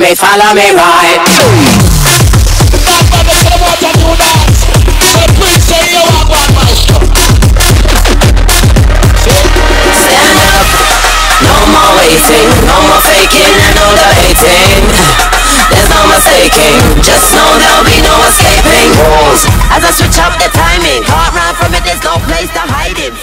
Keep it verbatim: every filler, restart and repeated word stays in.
me, follow me right. Stand up, no more waiting, no more faking and no debating. There's no mistaking, just know there'll be no escaping rules. As I switch up the timing, can't run from it, there's no place to hide it.